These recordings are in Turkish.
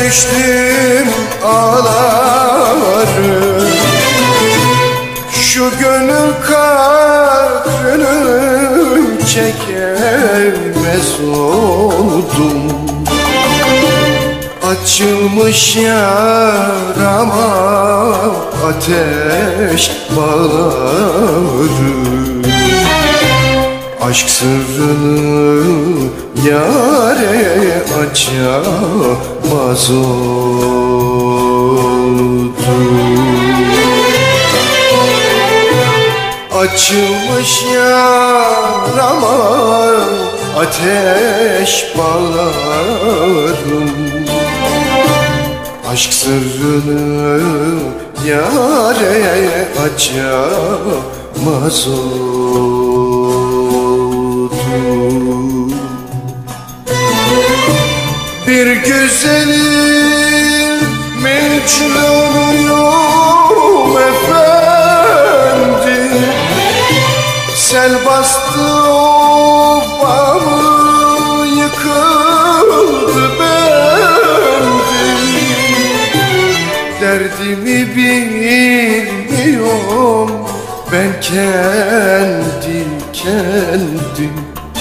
düştüm ağlarım. Şu gönül kahrını çekemez oldum. Açılmış yarama ateş bağlarım. Aşk sırrını yâre açamaz oldum. Açılmış yarama ateş bağlarım. Aşk sırrını yâre açamaz oldum. Bir güzelin Mecnun'uyum efendim. Sel bastı obamı, yıkıldı bendim. Derdimi bilmiyorum ben kendi kendim.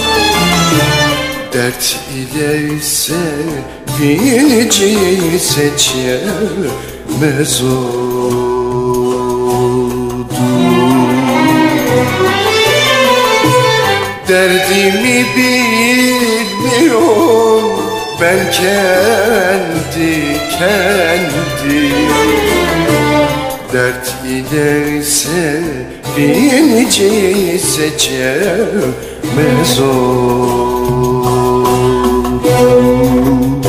Dert ile sevinci seçemez oldum. Derdimi bilmiyorum ben kendi kendim. Dert ile sevinci seçemez oldum.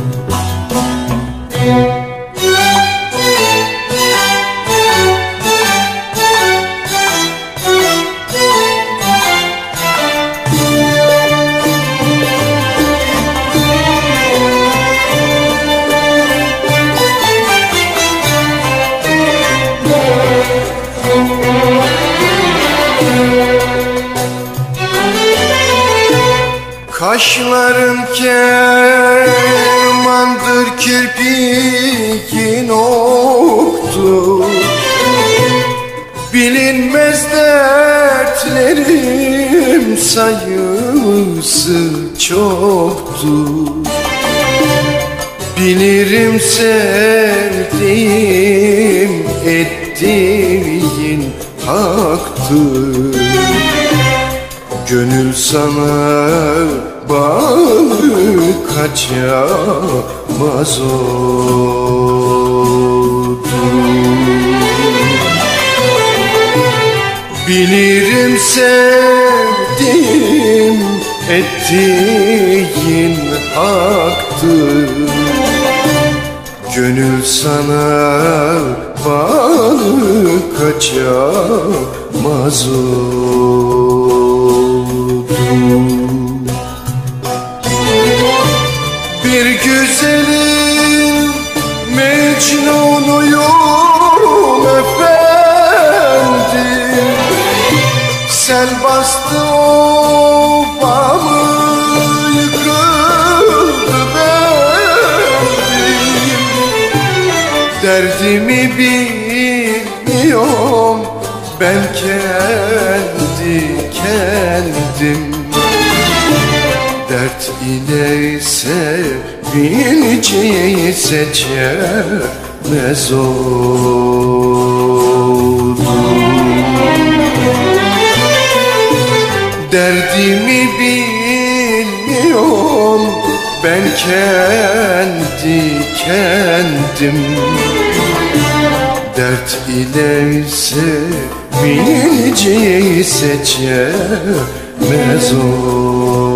Kaşların kemandır, kirpiğin oktu. Bilinmez dertlerim sayısı çoktu. Bilirim sevdiğim ettiğin haktır. Gönül sana bağlı kaçamaz oldu. Bilirim sevdiğim ettiğin haktır. Gönül sana bağlı kaçamaz oldu. Bir güzelin Mecnun'uyum efendim. Sel bastı obamı, yıkıldı bendim. Derdimi bilmiyorum ben kendi kendim. Dert ile sevinci seçemez oldum. Derdimi bilmiyorum ben kendi kendim. Dert ile sevinci seçemez oldum.